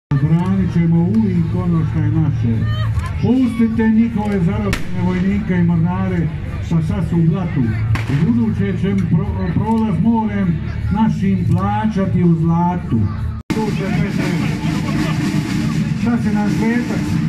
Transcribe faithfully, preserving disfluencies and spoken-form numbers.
Branit ćemo uvijek ono što je naše. Pustite njihove zarobljene vojnike i mornare šta sad su u blatu. U buduće ćemo pro, prolaz morem našim plaćati u zlatu. Šta se nam svetak?